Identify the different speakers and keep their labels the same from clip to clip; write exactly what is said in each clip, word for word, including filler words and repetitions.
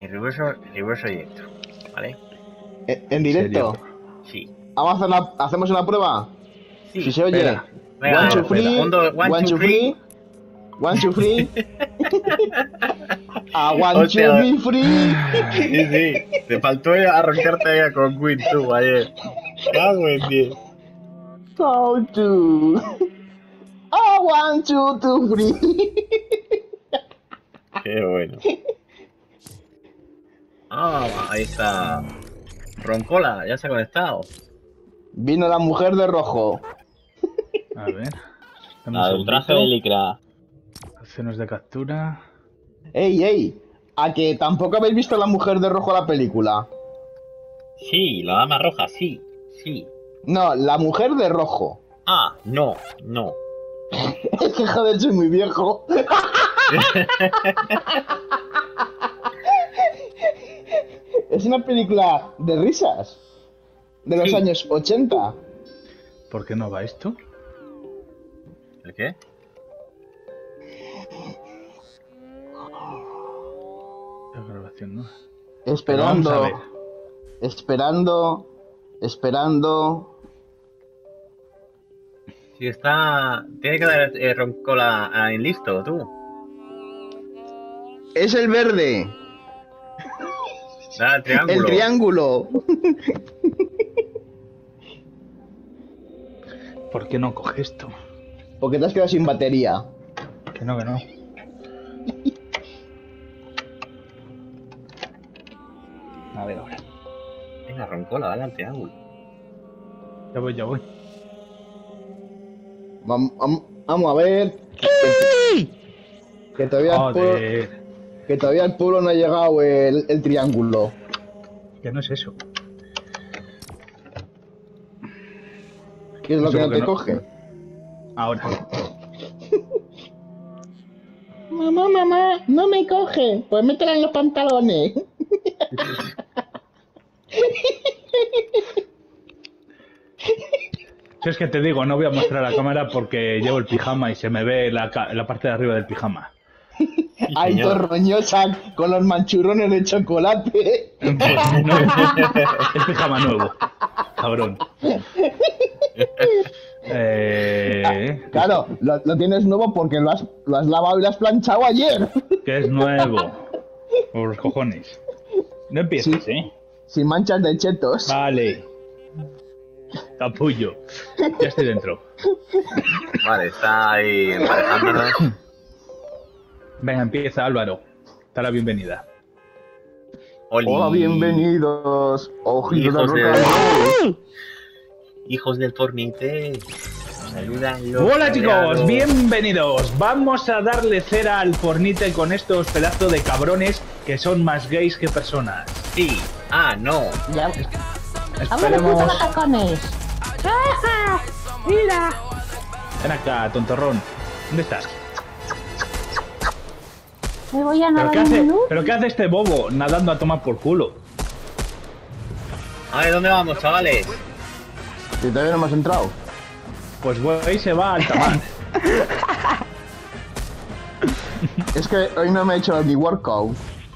Speaker 1: En reverso, reverso directo, ¿vale?
Speaker 2: ¿En, en directo?
Speaker 1: Sí.
Speaker 2: ¿Vamos a hacer una, ¿Hacemos una prueba?
Speaker 1: Sí.
Speaker 2: Si se oye.
Speaker 1: Venga, venga,
Speaker 2: One, two,
Speaker 1: espera.
Speaker 2: three.
Speaker 1: Un, dos, one,
Speaker 2: One,
Speaker 1: two,
Speaker 2: two,
Speaker 1: three.
Speaker 2: three. One, two, three. A one,
Speaker 1: Hostia.
Speaker 2: two, three, free.
Speaker 1: Sí, sí. Te faltó arrancarte ahí con Queen tú ayer. Cago en diez.
Speaker 2: So two. A one, two, two, three.
Speaker 1: Qué bueno. Ah, ahí está. Roncola, ya se ha conectado.
Speaker 2: Vino la mujer de rojo.
Speaker 3: A ver.
Speaker 1: La del traje de licra.
Speaker 3: Acciones de captura.
Speaker 2: Ey, ey. ¿A que tampoco habéis visto la mujer de rojo la película?
Speaker 1: Sí, la dama roja, sí. Sí.
Speaker 2: No, la mujer de rojo.
Speaker 1: Ah, no, no.
Speaker 2: Es que joder, soy muy viejo. Es una película de risas. De los
Speaker 1: Sí.
Speaker 2: años ochenta.
Speaker 3: ¿Por qué no va esto?
Speaker 1: ¿El qué?
Speaker 3: La grabación, ¿no?
Speaker 2: Esperando.
Speaker 3: Pero vamos a ver.
Speaker 2: Esperando. Esperando.
Speaker 1: Si está... Tiene que dar eh, Roncola ah, en listo, tú.
Speaker 2: Es el verde.
Speaker 1: Da el triángulo.
Speaker 2: El triángulo.
Speaker 3: ¿Por qué no coge esto?
Speaker 2: Porque te has quedado sin batería.
Speaker 3: Que no, que no. A ver ahora.
Speaker 1: Venga, Roncola, dale al triángulo.
Speaker 3: Ya voy, ya voy.
Speaker 2: Vam- vam- Vamos a ver. Que, que todavía el pueblo,
Speaker 3: Joder.
Speaker 2: que todavía el pueblo no ha llegado el, el triángulo.
Speaker 3: Que no es eso.
Speaker 2: ¿Qué es lo
Speaker 3: Eso
Speaker 2: que no
Speaker 3: porque
Speaker 2: te
Speaker 3: no-
Speaker 2: coge?
Speaker 3: Ahora.
Speaker 2: Mamá, mamá, no me coge. Pues métela en los pantalones.
Speaker 3: Si es que te digo, no voy a mostrar la cámara porque llevo el pijama y se me ve la, ca- la parte de arriba del pijama.
Speaker 2: Ay,
Speaker 1: señor.
Speaker 2: torroñosa con los manchurrones de chocolate.
Speaker 3: Pues no, es pijama nuevo. Cabrón. Eh,
Speaker 2: Claro, lo, lo tienes nuevo porque lo has, lo has lavado y lo has planchado ayer.
Speaker 3: que es nuevo. Por los cojones. No empieces,
Speaker 2: Sí.
Speaker 3: ¿eh?
Speaker 2: Sin manchas de chetos.
Speaker 3: Vale. Capullo. Ya estoy dentro.
Speaker 1: Vale, está ahí emparejándonos.
Speaker 3: Venga, empieza Álvaro. Te la bienvenida.
Speaker 1: Oli.
Speaker 2: Hola, bienvenidos. Ojitos de
Speaker 1: Hijos de...
Speaker 2: roca.
Speaker 1: Hijos del Fornite. Saludan los
Speaker 3: Hola chicos,
Speaker 1: aliados.
Speaker 3: bienvenidos. Vamos a darle cera al Fornite con estos pedazos de cabrones que son más gays que personas.
Speaker 1: Sí. Ah, no.
Speaker 4: Ya.
Speaker 3: Esperemos.
Speaker 4: tacones! ¡Ah! ¡Mira!
Speaker 3: Ven acá, tontorrón. ¿Dónde estás?
Speaker 4: Me voy a
Speaker 3: ¿Pero
Speaker 4: nadar
Speaker 3: qué
Speaker 4: un
Speaker 3: hace,
Speaker 4: minuto.
Speaker 3: ¿Pero qué hace este bobo nadando a tomar por culo?
Speaker 1: A ver, ¿dónde vamos, chavales?
Speaker 2: Si todavía no hemos entrado.
Speaker 3: Pues güey se va al tamar.
Speaker 2: Es que hoy no me he hecho mi workout.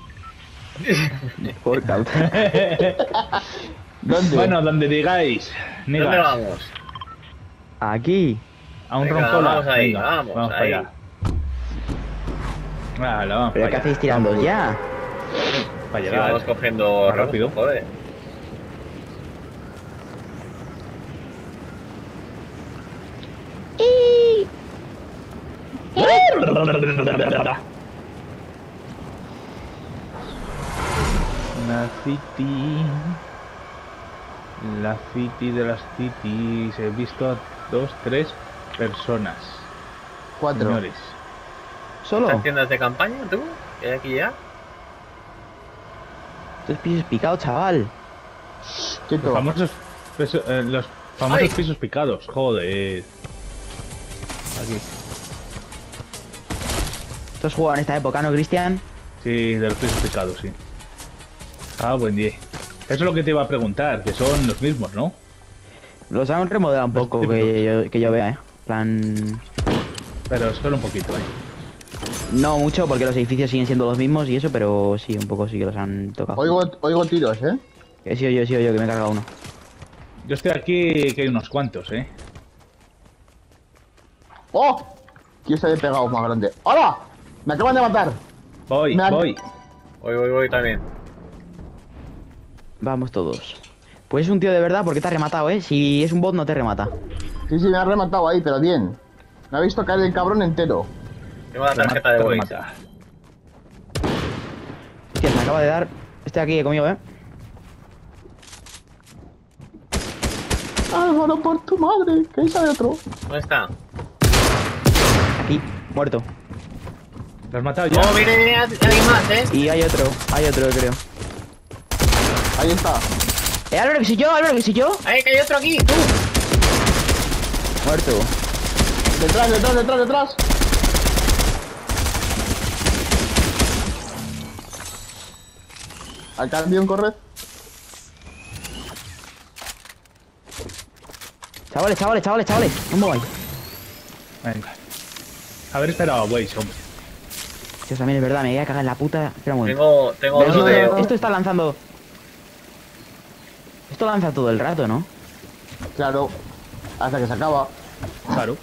Speaker 2: Workout. ¿Dónde?
Speaker 3: Bueno, donde digáis.
Speaker 1: ¿Dónde
Speaker 3: Nigas,
Speaker 1: vamos?
Speaker 5: Aquí.
Speaker 3: a un
Speaker 1: Venga,
Speaker 3: roncola.
Speaker 1: vamos ahí,
Speaker 3: Venga,
Speaker 1: vamos
Speaker 3: para
Speaker 1: ahí.
Speaker 3: allá. Vale, vamos
Speaker 5: ¿Pero
Speaker 3: para
Speaker 5: qué
Speaker 3: allá.
Speaker 5: hacéis tirando ya?
Speaker 3: Para
Speaker 1: Sí,
Speaker 3: llegar.
Speaker 1: vamos cogiendo
Speaker 3: Más rápido.
Speaker 1: rebufo, joder.
Speaker 3: La City. La City de las Cities. He visto a dos, tres personas.
Speaker 2: Cuatro.
Speaker 3: Señores.
Speaker 2: ¿Solo?
Speaker 1: ¿Estás tiendas de campaña, tú? ¿Que hay aquí ya?
Speaker 5: Estos pisos picados, chaval.
Speaker 2: Quieto.
Speaker 3: Los famosos, peso- eh, los famosos
Speaker 1: Ay.
Speaker 3: pisos picados. Joder. Aquí.
Speaker 5: Estos juegan en esta época, ¿no, Cristian?
Speaker 3: Sí, de los pisos picados, sí. Ah, buen día. Eso es lo que te iba a preguntar, que son los mismos, ¿no?
Speaker 5: Los han remodelado un
Speaker 3: Los
Speaker 5: poco,
Speaker 3: típicos.
Speaker 5: que yo, que yo vea, ¿eh? Plan...
Speaker 3: Pero solo un poquito, ¿eh?
Speaker 5: No mucho, porque los edificios siguen siendo los mismos y eso, pero sí, un poco sí que los han tocado.
Speaker 6: Oigo, oigo tiros, ¿eh?
Speaker 5: Que sí, yo, sí, yo, que me he cargado uno.
Speaker 3: Yo estoy aquí, que hay unos cuantos, eh.
Speaker 6: ¡Oh! ¿Quién se había pegado más grande? ¡Hola! ¡Me acaban de matar!
Speaker 3: Voy,
Speaker 6: Me han-
Speaker 3: voy.
Speaker 1: Voy, voy, voy también.
Speaker 5: Vamos todos. Pues es un tío de verdad porque te ha rematado, ¿eh? Si es un bot no te remata.
Speaker 6: Sí, sí, me ha rematado ahí, pero bien. Me ha visto caer el cabrón entero.
Speaker 1: Tengo la tarjeta de
Speaker 3: Te
Speaker 1: voice.
Speaker 3: remata.
Speaker 5: Hostia, me acaba de dar... Este aquí conmigo, ¿eh?
Speaker 6: Álvaro, por tu madre, que ahí sale otro.
Speaker 1: ¿Dónde está?
Speaker 5: Aquí, muerto.
Speaker 3: ¿Lo has matado ya?
Speaker 1: Oh, viene, viene alguien más, eh.
Speaker 5: Y hay otro, hay otro, creo.
Speaker 6: Ahí está.
Speaker 5: ¡Eh, Álvaro, que soy yo, Álvaro, que soy yo!
Speaker 1: ¡Ay, que hay otro aquí! ¡Tú!
Speaker 5: Muerto.
Speaker 6: Detrás, detrás, detrás, detrás. Al camión, corre.
Speaker 5: Chavales, chavales, chavales, chavales. No me vais.
Speaker 3: Venga. Haber esperado a Waze, hombre.
Speaker 5: Dios, también es verdad, me voy a cagar en la puta. Espera un momento.
Speaker 1: Tengo, tengo
Speaker 5: Pero
Speaker 1: dos
Speaker 5: esto,
Speaker 1: de...
Speaker 5: esto está lanzando... Esto lanza todo el rato, ¿no?
Speaker 6: Claro. Hasta que se acaba.
Speaker 3: Claro.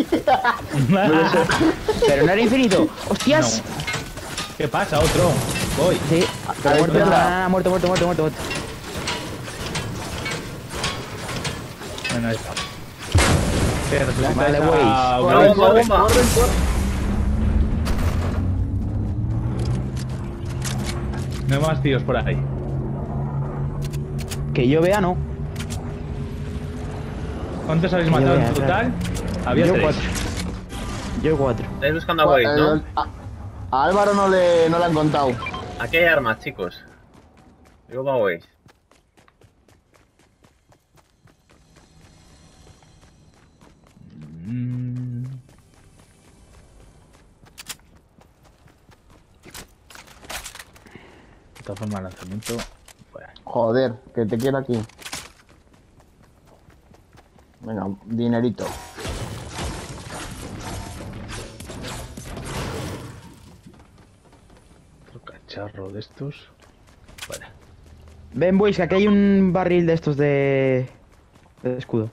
Speaker 5: Pero no era infinito. ¡Hostias!
Speaker 3: No. ¿Qué pasa? Otro. Voy.
Speaker 5: Sí, pero
Speaker 6: Ahí
Speaker 5: muerto,
Speaker 6: está.
Speaker 5: no, no, no, muerto, muerto, muerto, muerto, muerto.
Speaker 3: Bueno, ahí está. ¿Qué resulta
Speaker 5: Vale,
Speaker 3: esa
Speaker 5: Waze.
Speaker 3: bomba?
Speaker 1: Bomba, bomba.
Speaker 6: corre, corre.
Speaker 3: No hay más tíos por ahí.
Speaker 5: Que yo vea, no.
Speaker 3: ¿Cuántos habéis
Speaker 5: Yo
Speaker 3: matado
Speaker 5: voy
Speaker 3: en
Speaker 5: a
Speaker 3: total? Había
Speaker 5: yo
Speaker 3: tres.
Speaker 5: cuatro. Yo cuatro.
Speaker 1: Estáis buscando a Waze, ¿no?
Speaker 6: Eh, a, a Álvaro no le, no le han contado.
Speaker 1: Aquí hay armas, chicos. Digo para Waze.
Speaker 3: Mm. De todas formas, lanzamiento. Fuera.
Speaker 6: Joder, que te quiero aquí. Venga, dinerito.
Speaker 3: Otro cacharro de estos. Fuera.
Speaker 5: Ven, boys, que aquí hay un barril de estos de... de escudo.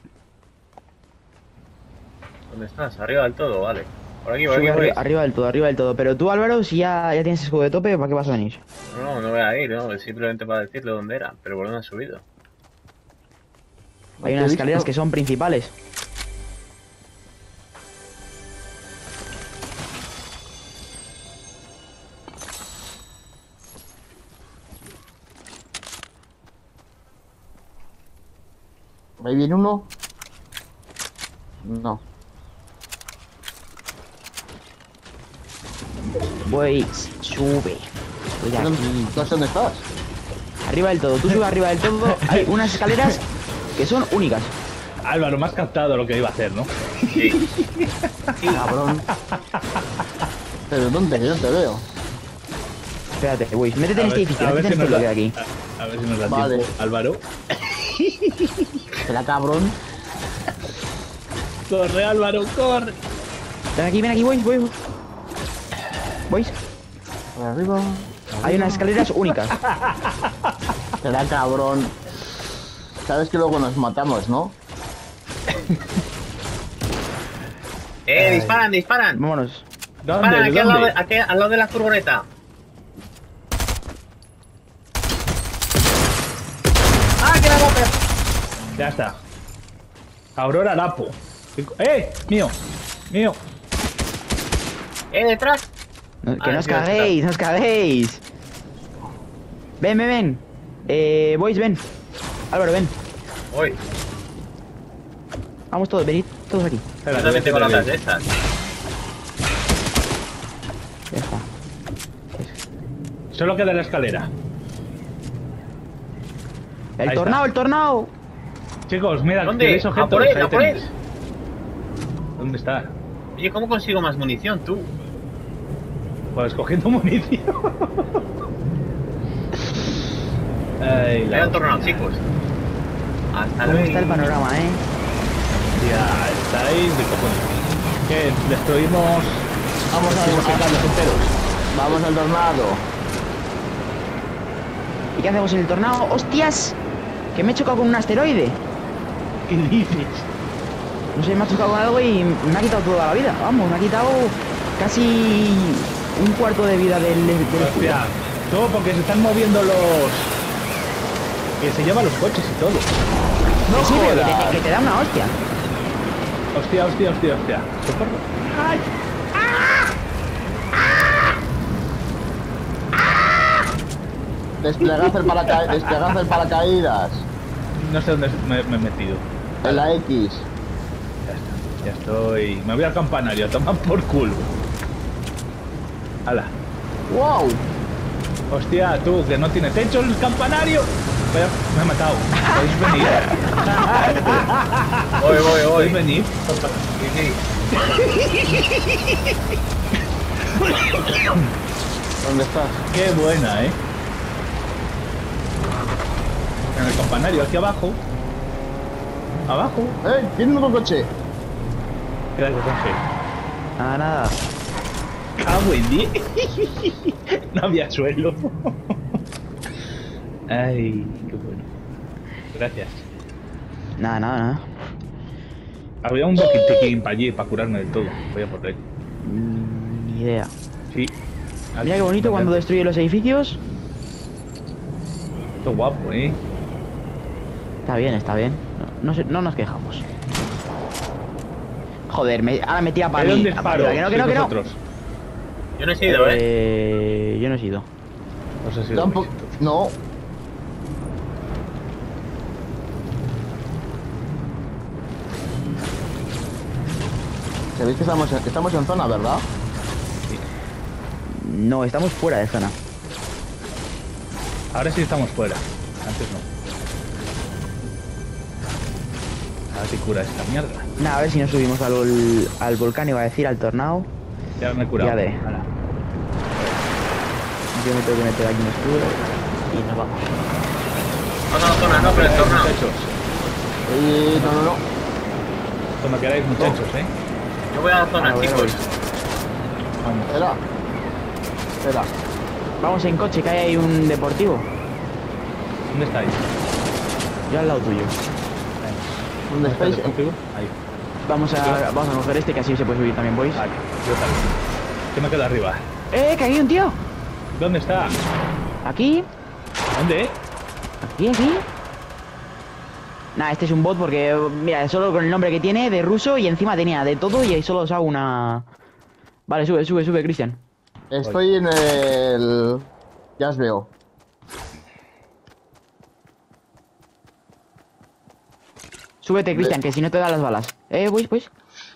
Speaker 1: ¿Dónde estás? Arriba del todo, vale. Por aquí, por
Speaker 5: Sube
Speaker 1: aquí,
Speaker 5: arri-
Speaker 1: Waze.
Speaker 5: arriba del todo, arriba del todo. Pero tú, Álvaro, si ya, ya tienes escudo de tope, ¿para qué vas a venir?
Speaker 1: No, no voy a ir, no. Es simplemente para decirle dónde era. Pero por dónde ha subido.
Speaker 5: Hay
Speaker 6: Te he
Speaker 5: unas
Speaker 6: visto.
Speaker 5: escaleras que son principales.
Speaker 6: Ahí viene uno. No.
Speaker 5: Boys, sube. Estoy aquí.
Speaker 6: ¿Tú dónde estás?
Speaker 5: Arriba del todo, tú subes arriba del todo. Hay unas escaleras que son únicas.
Speaker 3: Álvaro, me has captado lo que iba a hacer, ¿no?
Speaker 1: Sí.
Speaker 6: Cabrón. Pero ¿dónde? Que yo no te veo.
Speaker 5: Espérate, boys, métete en
Speaker 3: A
Speaker 5: este
Speaker 3: ver-
Speaker 5: edificio,
Speaker 3: a ver
Speaker 5: métete
Speaker 3: si
Speaker 5: en
Speaker 3: nos
Speaker 5: este
Speaker 3: da-
Speaker 5: bloque de aquí.
Speaker 3: A, a ver si nos da
Speaker 6: Vale.
Speaker 3: tiempo. Álvaro.
Speaker 6: Espera, cabrón.
Speaker 3: Corre, Álvaro, corre.
Speaker 5: Ven aquí, ven aquí, boys, boys. Boys,
Speaker 6: Por arriba.
Speaker 5: hay unas escaleras únicas.
Speaker 6: Espera, cabrón. Sabes que luego nos matamos, ¿no?
Speaker 1: ¡Eh, disparan, disparan!
Speaker 5: Vámonos.
Speaker 3: ¿Dónde?
Speaker 1: Disparan
Speaker 3: ¿De
Speaker 1: aquí al lado,
Speaker 3: dónde?
Speaker 1: de- aquí al lado de la furgoneta. ¡Ah, que la boca!
Speaker 3: Ya está. Aurora Lapo. ¡Eh! ¡Mío! ¡Mío!
Speaker 1: ¡Eh, detrás!
Speaker 5: No- que
Speaker 1: Ah,
Speaker 5: no os
Speaker 1: sí, está.
Speaker 5: caguéis, no os caguéis. Ven, ven, ven. Eh, boys, ven. Álvaro, ven.
Speaker 1: Voy.
Speaker 5: Vamos todos, venid todos aquí.
Speaker 1: Yo
Speaker 3: Espérate,
Speaker 1: también tengo
Speaker 3: espérate.
Speaker 1: latas de esas.
Speaker 5: Ya está.
Speaker 3: Solo queda la escalera.
Speaker 5: El
Speaker 3: Ahí
Speaker 5: tornado,
Speaker 3: está.
Speaker 5: el tornado.
Speaker 3: Chicos, mira,
Speaker 1: ¿Dónde?
Speaker 3: tenéis
Speaker 1: ¡A
Speaker 3: objetos.
Speaker 1: por él,
Speaker 3: ahí
Speaker 1: a por
Speaker 3: tenéis.
Speaker 1: él!
Speaker 3: ¿Dónde está?
Speaker 1: Oye, ¿cómo consigo más munición, tú?
Speaker 3: Pues cogiendo munición. Ay,
Speaker 1: Voy
Speaker 3: la
Speaker 1: al tornado, chicos. Hasta
Speaker 5: ¿Cómo está el
Speaker 1: luego.
Speaker 5: panorama, eh?
Speaker 3: hostia, estáis de cojones. ¿Qué? ¿Destruimos
Speaker 6: Vamos a
Speaker 3: los
Speaker 6: ver.
Speaker 3: enteros?
Speaker 6: Vamos al tornado.
Speaker 5: ¿Y qué hacemos en el tornado? ¡Hostias! Que me he chocado con un asteroide.
Speaker 3: ¿Qué dices?
Speaker 5: No sé, me ha chocado con algo y me ha quitado toda la vida. Vamos, me ha quitado casi un cuarto de vida del, del escudo.
Speaker 3: Hostia, todo porque se están moviendo los... Que se llevan los coches y todo.
Speaker 5: No, sí, pero que te, que te da una hostia.
Speaker 3: Hostia, hostia, hostia, hostia. Socorro. ¡Ay!
Speaker 6: Desplegad el, paraca... Desplegad el paracaídas.
Speaker 3: No sé dónde me, me he metido.
Speaker 6: En la X.
Speaker 3: Ya está, ya estoy. Me voy al campanario a tomar por culo. ¡Hala!
Speaker 6: ¡Wow!
Speaker 3: Hostia, tú, que no tiene techo el campanario. Vaya, me ha matado. ¿Podéis venir?
Speaker 1: Voy, voy, voy.
Speaker 3: ¿Podéis venir?
Speaker 6: ¿Dónde estás?
Speaker 3: Qué buena, ¿eh? En el campanario, aquí abajo. Abajo.
Speaker 6: ¡Eh! ¿Tiene otro coche?
Speaker 3: Gracias, Ángel.
Speaker 5: Nada, nada.
Speaker 3: Cago en diez. No había suelo. Ay, qué bueno. Gracias.
Speaker 5: Nada, nada, nada.
Speaker 3: Había un boquitín para allí, para curarme del todo. Voy a por él.
Speaker 5: Mm, Ni idea.
Speaker 3: Sí.
Speaker 5: Mira qué bonito cuando destruye los edificios.
Speaker 3: Esto guapo, ¿eh?
Speaker 5: Está bien, está bien. No, no, se- no nos quejamos. Joder, me, ahora me tira para
Speaker 3: ¿De
Speaker 5: mí.
Speaker 3: dónde disparo?
Speaker 5: Que no, que no,
Speaker 3: Sois
Speaker 5: que no.
Speaker 3: vosotros.
Speaker 1: Yo no he sido, ¿eh?
Speaker 5: Eh, yo no he sido.
Speaker 3: No sé si lo
Speaker 6: Tampoco...
Speaker 3: habéis visto.
Speaker 6: No. Sabéis que estamos en, estamos en zona, ¿verdad?
Speaker 5: No, estamos fuera de zona.
Speaker 3: Ahora sí estamos fuera. Antes no. A ver si cura esta mierda.
Speaker 5: Nada, a ver si nos subimos al, vol- al volcán, iba a decir, al tornado.
Speaker 3: Ya me he curado.
Speaker 5: Ya veré.
Speaker 3: Hala.
Speaker 5: Yo me tengo que meter aquí un escudo y nos vamos.
Speaker 1: No, no, zona, no, pero el tornado.
Speaker 3: Muchachos.
Speaker 6: Y... No, no, no.
Speaker 3: Cuando queráis, muchachos, ¿eh?
Speaker 1: Yo voy a la zona,
Speaker 5: Ah, bueno,
Speaker 1: chicos.
Speaker 3: Vamos.
Speaker 6: Espera. Espera.
Speaker 5: Vamos en coche, que hay ahí un deportivo.
Speaker 3: ¿Dónde estáis?
Speaker 5: Yo al lado tuyo.
Speaker 6: ¿Dónde
Speaker 3: ¿Dónde está el
Speaker 6: estáis?
Speaker 3: deportivo? Ahí.
Speaker 5: Vamos a, vamos a coger este, que así se puede subir también, boys.
Speaker 3: Vale. Yo también. Yo me quedo arriba.
Speaker 5: ¡Eh, que hay un tío!
Speaker 3: ¿Dónde está?
Speaker 5: Aquí,
Speaker 3: ¿Dónde?
Speaker 5: aquí, aquí. Nah, este es un bot porque, mira, solo con el nombre que tiene de ruso y encima tenía de todo y ahí solo os hago una... Vale, sube, sube, sube, Cristian.
Speaker 6: Estoy en el... Ya os veo.
Speaker 5: Súbete, Cristian, que si no te da las balas. Eh, boys, boys.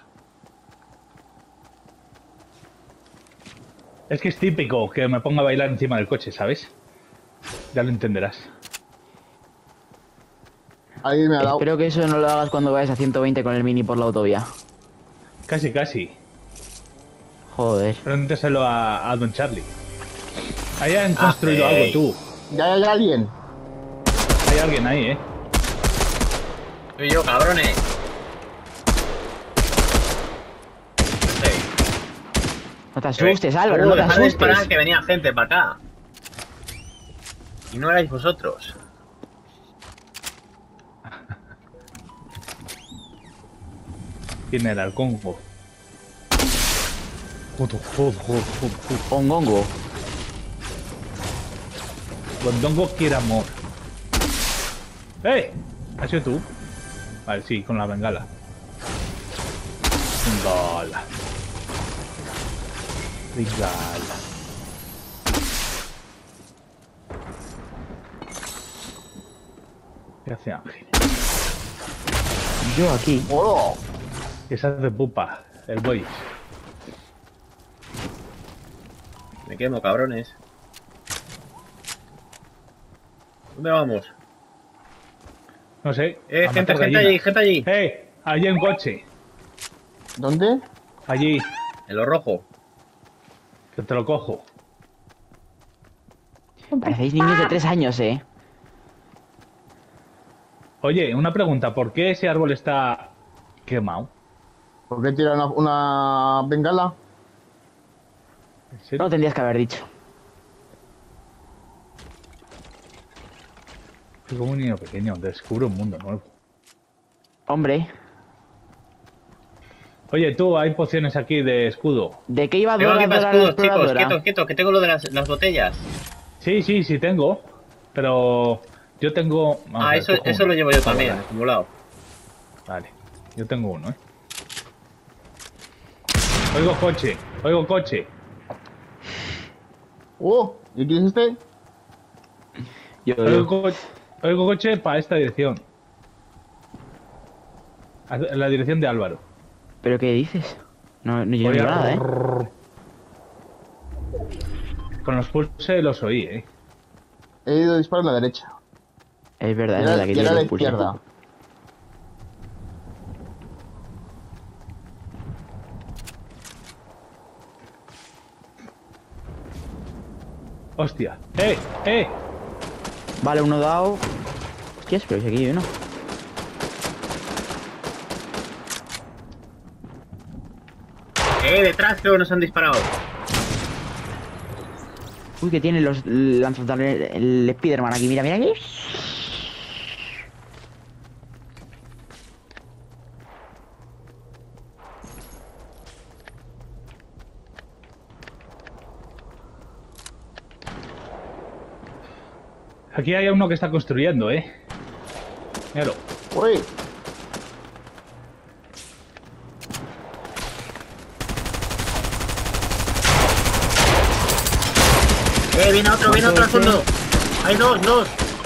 Speaker 3: Es que es típico que me ponga a bailar encima del coche, ¿sabes? Ya lo entenderás.
Speaker 6: Alguien me ha dado...
Speaker 5: Espero que eso no lo hagas cuando vayas a ciento veinte con el mini por la autovía.
Speaker 3: Casi, casi.
Speaker 5: Joder.
Speaker 3: Pregúntaselo a, a Don Charlie. Ahí han construido
Speaker 1: ey.
Speaker 3: algo, tú.
Speaker 6: Ya hay alguien.
Speaker 3: Hay alguien ahí, ¿eh?
Speaker 1: Soy yo, cabrones. Hey.
Speaker 5: No te asustes, Álvaro,
Speaker 1: Uh,
Speaker 5: no te
Speaker 1: dejad de disparar,
Speaker 5: asustes.
Speaker 1: que venía gente para acá. Y no erais vosotros.
Speaker 3: ¿Quién era el Congo? Joder, joder, joder, joder.
Speaker 5: Ongongo.
Speaker 3: Gondongo quiere amor. ¡Eh! ¿Has sido tú? Vale, sí, con la bengala. Bengala. Bengala. ¿Qué hace Ángel?
Speaker 5: Yo aquí.
Speaker 6: ¡Hola!
Speaker 3: ¿Qué se hace pupa? El boy.
Speaker 1: Me quemo, cabrones. ¿Dónde vamos?
Speaker 3: No sé.
Speaker 1: Eh,
Speaker 3: a
Speaker 1: gente,
Speaker 3: matar
Speaker 1: gente
Speaker 3: gallina.
Speaker 1: allí, gente allí.
Speaker 3: ¡Eh! Allí en coche.
Speaker 6: ¿Dónde?
Speaker 3: Allí.
Speaker 1: En lo rojo.
Speaker 3: Que te lo cojo.
Speaker 5: Parecéis niños de tres años, eh.
Speaker 3: Oye, una pregunta. ¿Por qué ese árbol está quemado?
Speaker 6: ¿Por qué tira una, una bengala?
Speaker 3: ¿En serio?
Speaker 5: No tendrías que haber dicho.
Speaker 3: Soy como un niño pequeño, descubro un mundo nuevo.
Speaker 5: Hombre,
Speaker 3: Oye, tú, hay pociones aquí de escudo.
Speaker 5: ¿de qué iba
Speaker 1: Tengo
Speaker 5: Dora
Speaker 1: aquí más
Speaker 5: Dora la
Speaker 1: escudos, chicos.
Speaker 5: exploradora?
Speaker 1: Quieto, quieto, que tengo lo de las, las botellas.
Speaker 3: Sí, sí, sí tengo. Pero yo tengo... vamos a
Speaker 1: Ah,
Speaker 3: ver,
Speaker 1: eso,
Speaker 3: cojo
Speaker 1: eso
Speaker 3: uno.
Speaker 1: lo llevo yo
Speaker 3: Ah,
Speaker 1: también,
Speaker 3: vale.
Speaker 1: acumulado.
Speaker 3: Vale, yo tengo uno, ¿eh? Oigo coche, oigo coche.
Speaker 6: Oh, ¿y quién es este?
Speaker 5: Yo,
Speaker 3: Oigo,
Speaker 5: yo.
Speaker 3: co oigo coche para esta dirección. A la dirección de Álvaro.
Speaker 5: ¿Pero qué dices? No, no yo no
Speaker 3: Voy
Speaker 5: digo
Speaker 3: a-
Speaker 5: nada, ¿eh?
Speaker 3: Con los pulses los oí, ¿eh?
Speaker 6: He ido a disparar a la derecha.
Speaker 5: Es verdad,
Speaker 6: Y
Speaker 5: es
Speaker 6: era,
Speaker 5: verdad que
Speaker 6: y
Speaker 5: tiene
Speaker 6: era a la
Speaker 5: los pulsos.
Speaker 6: izquierda.
Speaker 3: Hostia. ¡Eh! ¡Eh!
Speaker 5: Vale, uno dado. Hostias, pero si aquí hay uno.
Speaker 1: Eh, detrás creo que nos han disparado.
Speaker 5: Uy, que tiene los lanzadores, el Spiderman aquí, mira, mira aquí.
Speaker 3: Aquí hay uno que está construyendo, ¿eh? Míralo.
Speaker 6: Uy,
Speaker 1: Eh, viene otro, viene otro al fondo. Hay dos, dos.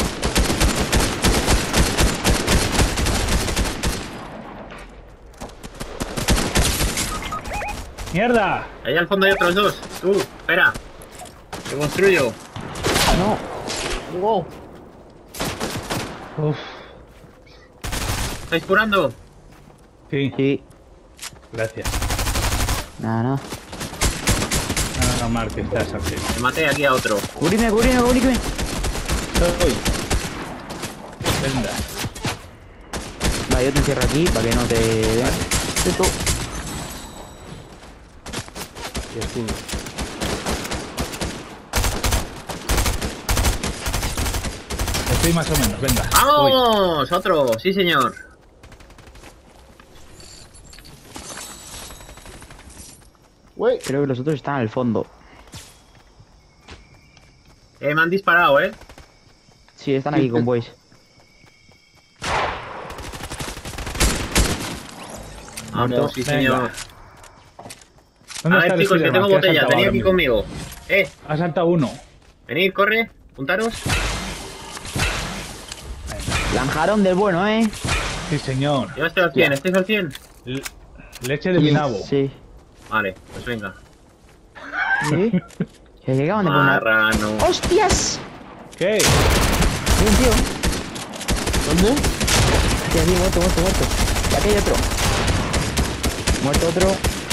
Speaker 3: ¡Mierda!
Speaker 1: Ahí al fondo hay otros dos. Tú, espera. Te construyo.
Speaker 5: No,
Speaker 6: wow.
Speaker 3: Uf.
Speaker 1: ¿Estáis curando?
Speaker 3: Sí,
Speaker 5: sí.
Speaker 3: gracias.
Speaker 5: Nada, nada.
Speaker 3: No, no, Mark, que estás aquí.
Speaker 1: Me maté aquí a otro.
Speaker 5: Cúbrime, cúbrime, cúbrime.
Speaker 3: Soy. Venga.
Speaker 5: Vale, yo te encierro aquí para que no te vean.
Speaker 6: Esto.
Speaker 3: Y escudo. Estoy más o menos, venga. Voy.
Speaker 1: ¡Vamos! Otro, sí señor.
Speaker 6: Uy,
Speaker 5: Creo que los otros están al fondo.
Speaker 1: Eh, me han disparado, eh.
Speaker 5: Sí, están aquí con boys.
Speaker 1: Vamos, sí
Speaker 3: Venga.
Speaker 1: señor.
Speaker 3: ¿Dónde
Speaker 1: A
Speaker 3: está
Speaker 1: ver,
Speaker 3: el
Speaker 1: chicos, que
Speaker 3: Spiderman?
Speaker 1: tengo
Speaker 3: Que ha
Speaker 1: botellas.
Speaker 3: saltado
Speaker 1: Venid
Speaker 3: ahora
Speaker 1: aquí
Speaker 3: mismo.
Speaker 1: conmigo. Eh,
Speaker 3: Ha saltado uno.
Speaker 1: venid, corre. Juntaros.
Speaker 5: Lanjaron del bueno, ¿eh?
Speaker 3: Sí, señor.
Speaker 1: Yo estoy al cien, ¿estáis al cien?
Speaker 3: Le- leche de mi nabo.
Speaker 5: Sí.
Speaker 1: Vale, pues venga.
Speaker 5: ¿Sí? Que llegaban de poner.
Speaker 1: Marrano.
Speaker 5: ¡Hostias!
Speaker 3: ¿Qué?
Speaker 5: Hay un tío.
Speaker 6: ¿dónde?
Speaker 5: Sí, aquí, muerto, muerto, muerto. Y aquí hay otro. Muerto otro.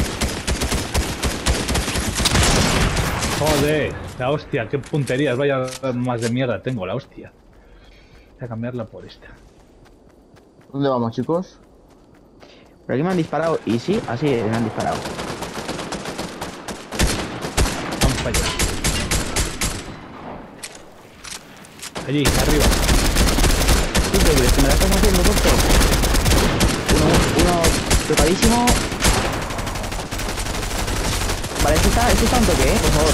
Speaker 3: Joder, la hostia, qué punterías. Vaya más de mierda tengo, la hostia. Voy a cambiarla por esta.
Speaker 6: ¿Dónde vamos, chicos?
Speaker 5: Por aquí me han disparado. Y sí, así me han disparado.
Speaker 3: Vamos para allá. Allí, arriba.
Speaker 5: Sí, pero es que me la estamos haciendo, doctor. Uno, uno preparadísimo. Vale, este está, este está un toque, eh, por favor.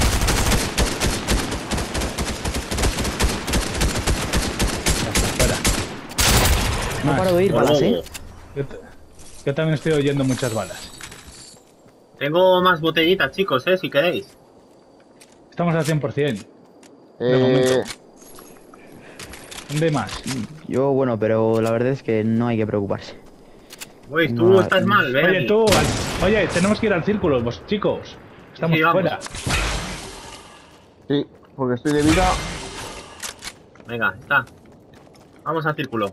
Speaker 3: Espera.
Speaker 5: No
Speaker 3: Más.
Speaker 5: paro de oír balas, eh.
Speaker 3: Yo, t- yo también estoy oyendo muchas balas.
Speaker 1: Tengo más botellitas, chicos, eh, si queréis.
Speaker 3: Estamos al cien por cien.
Speaker 6: Eh,
Speaker 3: momento. ¿Dónde hay más?
Speaker 5: Yo, bueno, pero la verdad es que no hay que preocuparse.
Speaker 1: Uy, tú
Speaker 5: No,
Speaker 1: estás mal, ven
Speaker 3: Oye,
Speaker 1: aquí.
Speaker 3: tú, al- oye, tenemos que ir al círculo, vos chicos. Estamos
Speaker 1: Sí, vamos.
Speaker 3: fuera.
Speaker 6: sí, porque estoy de vida.
Speaker 1: Venga, está. Vamos al círculo.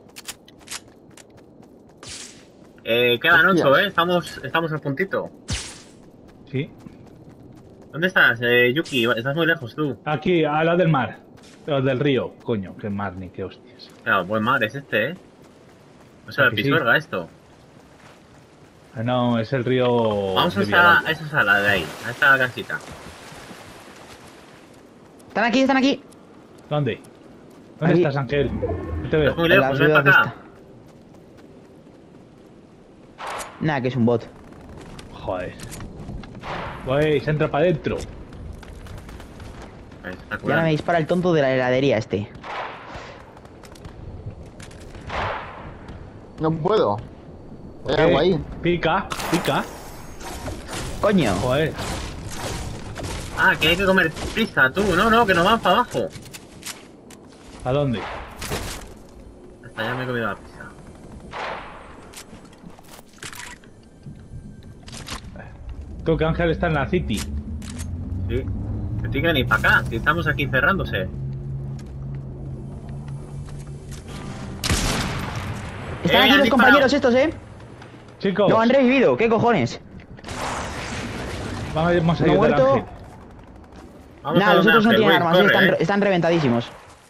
Speaker 1: Eh, quedan
Speaker 6: Hostias.
Speaker 1: ocho, eh. Estamos, estamos al puntito.
Speaker 3: Sí.
Speaker 1: ¿Dónde estás, eh, Yuki? Estás muy lejos tú.
Speaker 3: Aquí, a la del mar. O del río. Coño, qué mar ni qué hostias.
Speaker 1: Claro, buen mar es este, eh. O sea, el
Speaker 3: Aquí sí.
Speaker 1: Pisuerga esto.
Speaker 3: Ah, no, es el río.
Speaker 1: Vamos a
Speaker 3: de
Speaker 1: esa,
Speaker 3: Villarreal.
Speaker 1: a esa sala de ahí, a esta casita.
Speaker 5: Están aquí, están aquí.
Speaker 3: ¿Dónde? ¿Dónde
Speaker 5: Aquí.
Speaker 3: estás, Ángel? No te veo.
Speaker 1: Muy
Speaker 5: En la
Speaker 1: lejos, ven
Speaker 5: ciudad
Speaker 1: para acá.
Speaker 5: esta. Nada, que es un bot.
Speaker 3: Joder. Pues entra para adentro.
Speaker 1: Ahí está
Speaker 5: Y ahora me
Speaker 1: curando.
Speaker 5: dispara el tonto de la heladería este.
Speaker 6: No puedo. Hay
Speaker 3: Ok,
Speaker 6: algo ahí.
Speaker 3: Pica, pica.
Speaker 5: Coño.
Speaker 3: Joder.
Speaker 1: Ah, que hay que comer pizza, tú. No, no, que nos van para abajo.
Speaker 3: ¿A dónde?
Speaker 1: Hasta ya me he comido la pizza.
Speaker 3: Creo que Ángel está en la City.
Speaker 1: Sí. Que tiene que venir para acá. Si estamos aquí cerrándose.
Speaker 5: Están
Speaker 1: Eh,
Speaker 5: aquí
Speaker 1: han
Speaker 5: los
Speaker 1: disparado.
Speaker 5: compañeros estos, ¿eh?
Speaker 3: Chicos,
Speaker 5: No han revivido. ¿Qué cojones?
Speaker 3: vamos a
Speaker 5: No
Speaker 3: ayudar a
Speaker 5: muerto.
Speaker 3: Ángel.
Speaker 1: Vamos
Speaker 5: Nada,
Speaker 1: a
Speaker 5: los
Speaker 1: donde
Speaker 5: otros no
Speaker 1: Ángel,
Speaker 5: tienen
Speaker 1: güey,
Speaker 5: armas, ¿eh?
Speaker 1: corre,
Speaker 5: están,
Speaker 1: eh.
Speaker 5: están reventadísimos.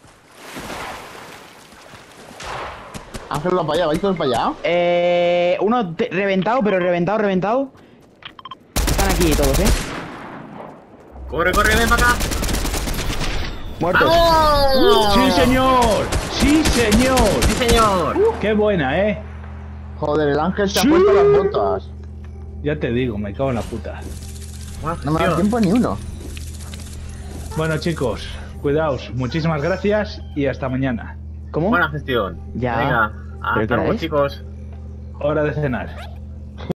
Speaker 6: Ángel va para allá, vais todos para allá.
Speaker 5: Eh, uno te- reventado, pero reventado, reventado. Están aquí todos, ¿eh?
Speaker 1: Corre, corre, ven para acá.
Speaker 5: Muertos.
Speaker 1: ¡Vamos!
Speaker 3: ¡Sí, señor! ¡Sí, señor!
Speaker 1: ¡Sí, señor!
Speaker 3: ¡Qué buena, eh!
Speaker 6: Joder, el Ángel se ha puesto las botas.
Speaker 3: Ya te digo, me cago en la puta.
Speaker 1: Buena
Speaker 6: No me da
Speaker 1: gestión.
Speaker 6: tiempo ni uno.
Speaker 3: Bueno, chicos, cuidaos. Muchísimas gracias y hasta mañana.
Speaker 5: ¿Cómo?
Speaker 1: Buena gestión.
Speaker 5: Ya.
Speaker 1: Venga,
Speaker 5: ¿Pero qué
Speaker 1: hasta
Speaker 5: hora
Speaker 1: luego,
Speaker 5: es?
Speaker 1: chicos.
Speaker 3: Hora de cenar.